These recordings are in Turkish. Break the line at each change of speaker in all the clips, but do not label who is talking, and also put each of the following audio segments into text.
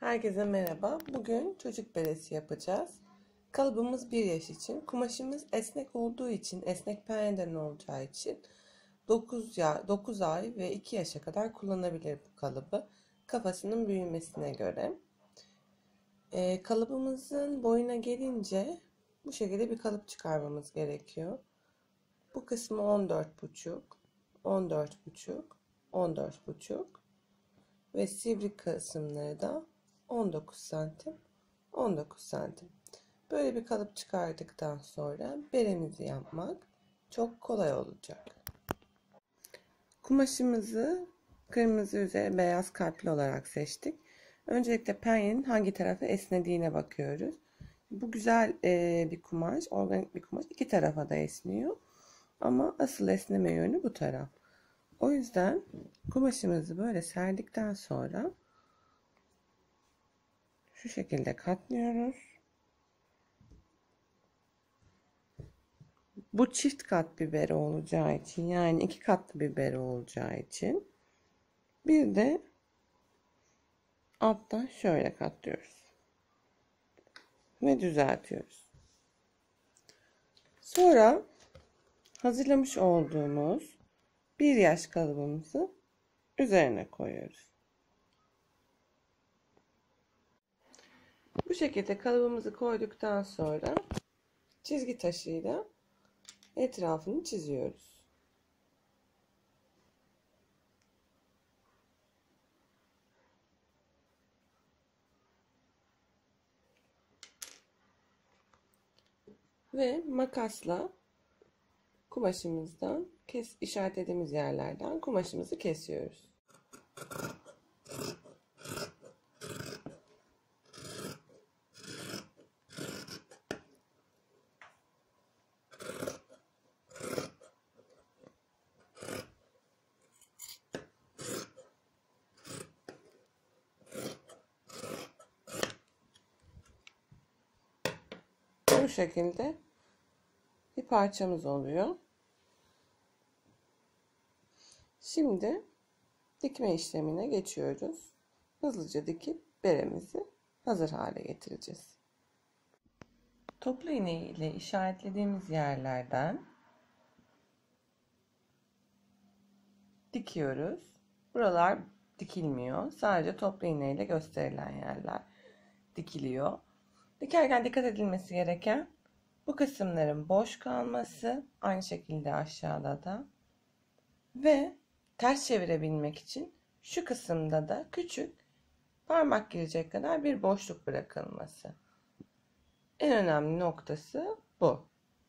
Herkese merhaba. Bugün çocuk beresi yapacağız. Kalıbımız 1 yaş için. Kumaşımız esnek olduğu için, esnek penye'den olacağı için 9 ay ve 2 yaşa kadar kullanabilir bu kalıbı. Kafasının büyümesine göre. Kalıbımızın boyuna gelince bu şekilde bir kalıp çıkarmamız gerekiyor. Bu kısmı 14,5, 14,5, 14,5 ve sivri kısımları da 19 santim, 19 santim. Böyle bir kalıp çıkardıktan sonra beremizi yapmak çok kolay olacak. Kumaşımızı kırmızı üzeri beyaz kalpli olarak seçtik. Öncelikle penyenin hangi tarafı esnediğine bakıyoruz. Bu güzel bir kumaş, organik bir kumaş. İki tarafa da esniyor. Ama asıl esneme yönü bu taraf. O yüzden kumaşımızı böyle serdikten sonra şu şekilde katlıyoruz. Bu çift kat bir bere olacağı için, yani 2 katlı bir bere olacağı için bir de alttan şöyle katlıyoruz ve düzeltiyoruz. Sonra hazırlamış olduğumuz 1 yaş kalıbımızı üzerine koyuyoruz. Bu şekilde kalıbımızı koyduktan sonra çizgi taşıyla etrafını çiziyoruz. Ve makasla kumaşımızdan işaretlediğimiz yerlerden kumaşımızı kesiyoruz. Bu şekilde bir parçamız oluyor. Şimdi dikme işlemine geçiyoruz. Hızlıca dikip beremizi hazır hale getireceğiz. Toplu iğne ile işaretlediğimiz yerlerden dikiyoruz. Buralar dikilmiyor. Sadece toplu iğne ile gösterilen yerler dikiliyor. Dikerken dikkat edilmesi gereken bu kısımların boş kalması, aynı şekilde aşağıda da, ve ters çevirebilmek için şu kısımda da küçük parmak girecek kadar bir boşluk bırakılması. En önemli noktası bu.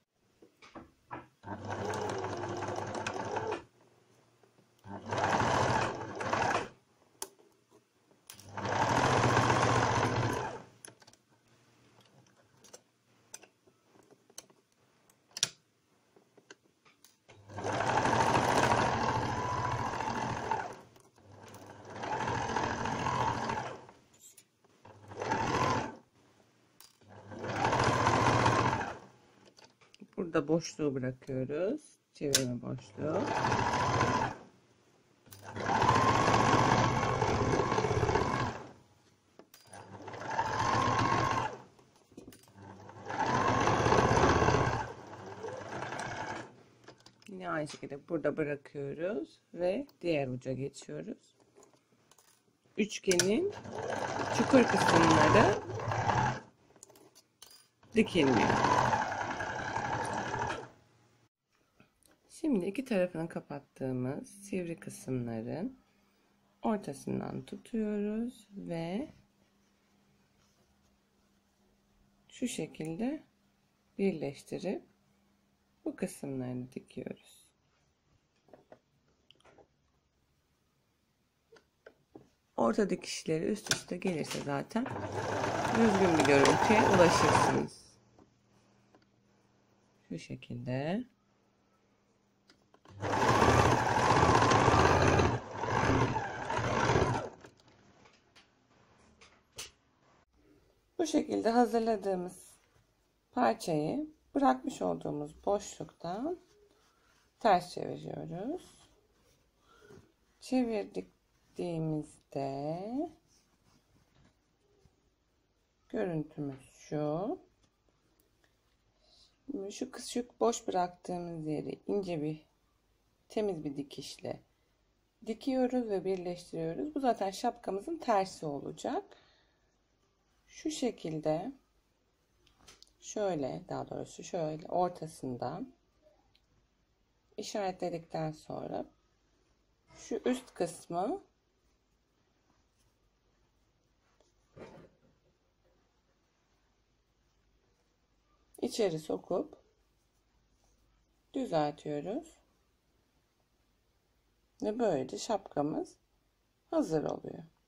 Burada boşluğu bırakıyoruz. Çevirme boşluğu. Yine aynı şekilde burada bırakıyoruz ve diğer uca geçiyoruz. Üçgenin çukur kısımları dikilmiyor. Şimdi iki tarafını kapattığımız sivri kısımların ortasından tutuyoruz ve şu şekilde birleştirip bu kısımlarını dikiyoruz. Orta dikişleri üst üste gelirse zaten düzgün bir görüntüye ulaşırsınız. Şu şekilde. Bu şekilde hazırladığımız parçayı bırakmış olduğumuz boşluktan ters çeviriyoruz. Çevirdiğimizde Görüntümüz şu. Şu boş bıraktığımız yeri ince bir temiz bir dikişle dikiyoruz ve birleştiriyoruz. Bu zaten şapkamızın tersi olacak. Şu şekilde şöyle, daha doğrusu şöyle ortasından işaretledikten sonra şu üst kısmı içeri sokup düzeltiyoruz. Ve böylece şapkamız hazır oluyor.